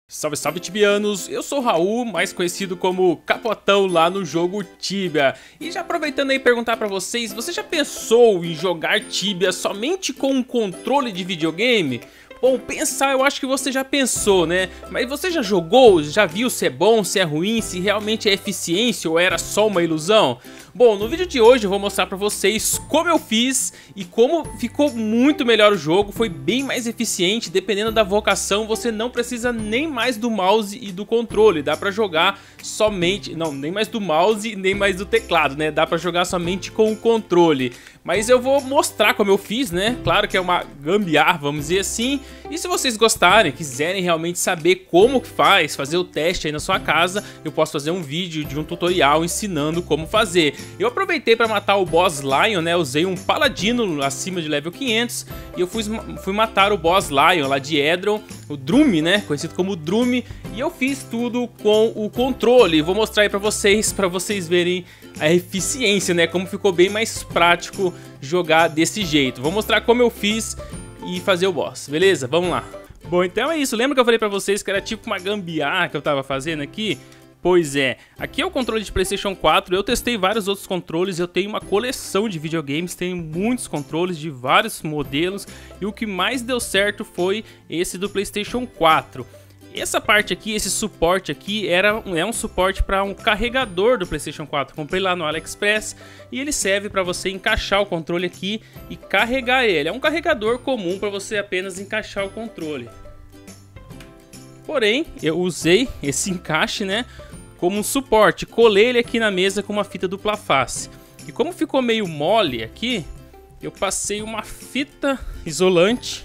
Salve, salve tibianos, eu sou o Raul, mais conhecido como Capotão lá no jogo Tibia. E já aproveitando aí perguntar pra vocês, você já pensou em jogar Tibia somente com um controle de videogame? Bom, pensar eu acho que você já pensou, né? Mas você já jogou? Já viu se é bom, se é ruim, se realmente é eficiência ou era só uma ilusão? Bom, no vídeo de hoje eu vou mostrar pra vocês como eu fiz e como ficou muito melhor o jogo, foi bem mais eficiente, dependendo da vocação você não precisa nem mais do mouse e do controle, dá pra jogar somente, não, nem mais do mouse nem mais do teclado, né, dá pra jogar somente com o controle. Mas eu vou mostrar como eu fiz, né, claro que é uma gambiarra, vamos dizer assim, e se vocês gostarem, quiserem realmente saber como que faz, fazer o teste aí na sua casa, eu posso fazer um vídeo de um tutorial ensinando como fazer. Eu aproveitei para matar o Boss Lion, né? Usei um Paladino acima de level 500 e eu fui matar o Boss Lion lá de Edron, o Drume, né? Conhecido como Drume, e eu fiz tudo com o controle. Vou mostrar aí para vocês verem a eficiência, né? Como ficou bem mais prático jogar desse jeito. Vou mostrar como eu fiz e fazer o boss, beleza? Vamos lá. Bom, então é isso. Lembra que eu falei para vocês que era tipo uma gambiarra que eu tava fazendo aqui? Pois é, aqui é o controle de PlayStation 4, eu testei vários outros controles, eu tenho uma coleção de videogames, tenho muitos controles de vários modelos e o que mais deu certo foi esse do PlayStation 4. Essa parte aqui, esse suporte aqui, é um suporte para um carregador do PlayStation 4, comprei lá no AliExpress e ele serve para você encaixar o controle aqui e carregar ele, é um carregador comum para você apenas encaixar o controle. Porém, eu usei esse encaixe, né, como um suporte, colei ele aqui na mesa com uma fita dupla face. E como ficou meio mole aqui, eu passei uma fita isolante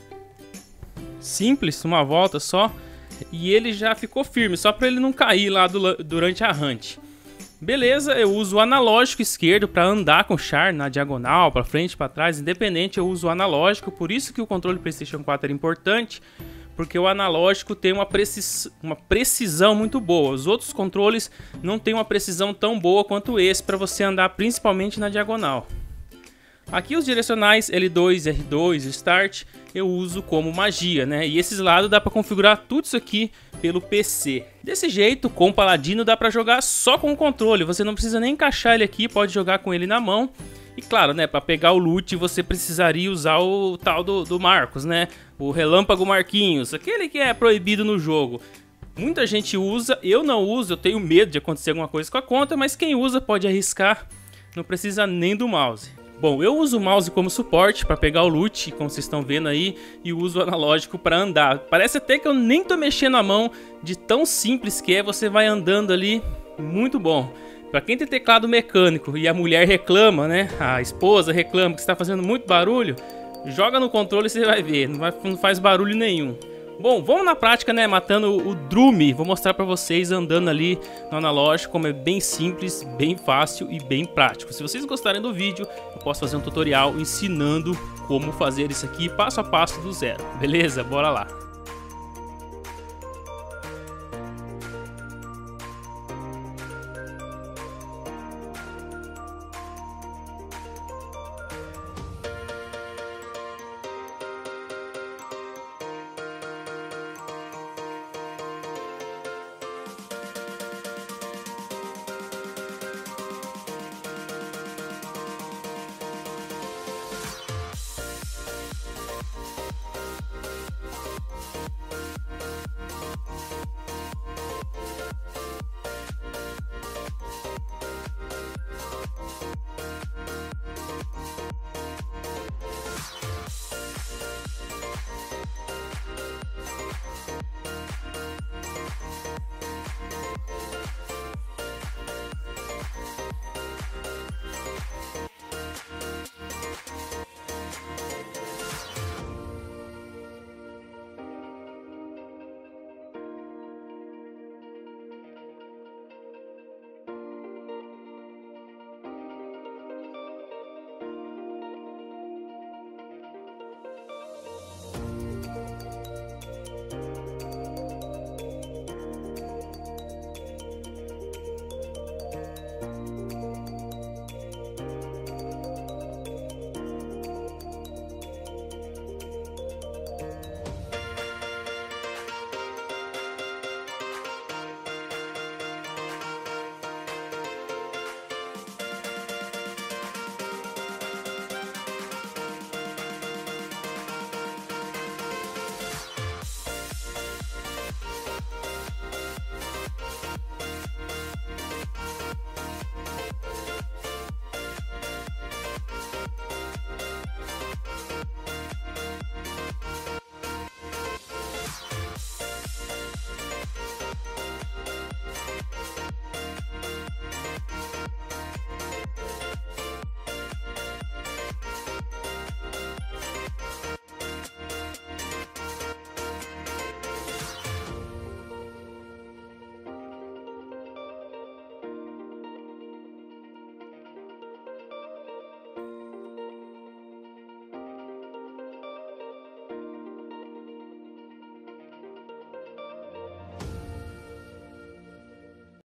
simples, uma volta só, e ele já ficou firme, só para ele não cair lá durante a hunt. Beleza, eu uso o analógico esquerdo para andar com o char na diagonal, para frente, para trás, independente eu uso o analógico, por isso que o controle PlayStation 4 era importante. Porque o analógico tem uma precisão muito boa. Os outros controles não têm uma precisão tão boa quanto esse para você andar principalmente na diagonal. Aqui os direcionais L2, R2 e Start eu uso como magia, né? E esses lados dá para configurar tudo isso aqui pelo PC. Desse jeito, com o Paladino dá para jogar só com o controle. Você não precisa nem encaixar ele aqui, pode jogar com ele na mão. E claro, né, para pegar o loot você precisaria usar o tal do Marcos, né? O Relâmpago Marquinhos, aquele que é proibido no jogo. Muita gente usa, eu não uso, eu tenho medo de acontecer alguma coisa com a conta, mas quem usa pode arriscar, não precisa nem do mouse. Bom, eu uso o mouse como suporte para pegar o loot, como vocês estão vendo aí, e uso o analógico para andar. Parece até que eu nem tô mexendo a mão, de tão simples que é, você vai andando ali, muito bom. Pra quem tem teclado mecânico e a mulher reclama, né? A esposa reclama que está fazendo muito barulho, joga no controle e você vai ver, não faz barulho nenhum. Bom, vamos na prática, né? Matando o Drume. Vou mostrar pra vocês andando ali no analógico, como é bem simples, bem fácil e bem prático. Se vocês gostarem do vídeo, eu posso fazer um tutorial ensinando como fazer isso aqui passo a passo do zero. Beleza? Bora lá!